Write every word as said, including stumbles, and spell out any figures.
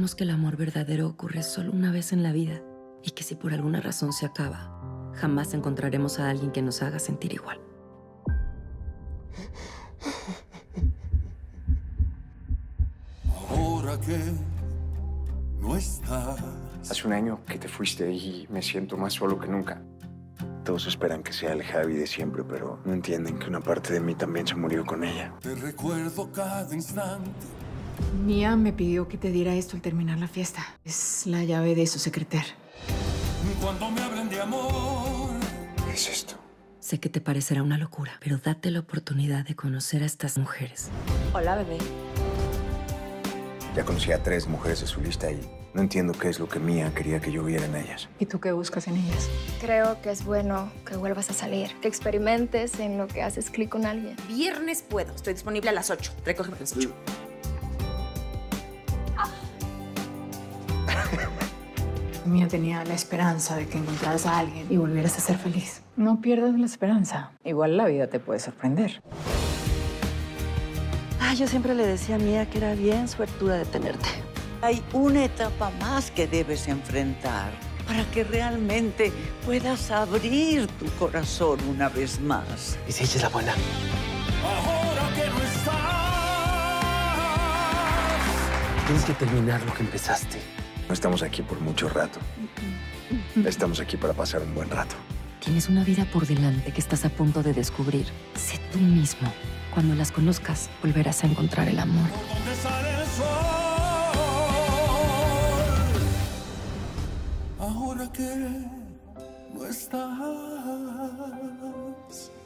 Sabemos que el amor verdadero ocurre solo una vez en la vida y que si por alguna razón se acaba, jamás encontraremos a alguien que nos haga sentir igual. Ahora que no estás. Hace un año que te fuiste y me siento más solo que nunca. Todos esperan que sea el Javi de siempre, pero no entienden que una parte de mí también se murió con ella. Te recuerdo cada instante. Mía me pidió que te diera esto al terminar la fiesta. Es la llave de su secretaria. Cuando me hablan de amor. ¿Qué es esto? Sé que te parecerá una locura, pero date la oportunidad de conocer a estas mujeres. Hola, bebé. Ya conocí a tres mujeres de su lista y no entiendo qué es lo que Mía quería que yo viera en ellas. ¿Y tú qué buscas en ellas? Creo que es bueno que vuelvas a salir, que experimentes en lo que haces clic con alguien. Viernes puedo. Estoy disponible a las ocho. Recógeme a las ocho. Mía tenía la esperanza de que encontraras a alguien y volvieras a ser feliz. No pierdas la esperanza. Igual la vida te puede sorprender. Ah, yo siempre le decía a Mía que era bien suertuda de tenerte. Hay una etapa más que debes enfrentar para que realmente puedas abrir tu corazón una vez más. ¿Y si ella es la buena? Ahora que no estás. Tienes que terminar lo que empezaste. No estamos aquí por mucho rato. Estamos aquí para pasar un buen rato. Tienes una vida por delante que estás a punto de descubrir. Sé tú mismo. Cuando las conozcas, volverás a encontrar el amor. ¿Por dónde sale el sol? Ahora que no estás.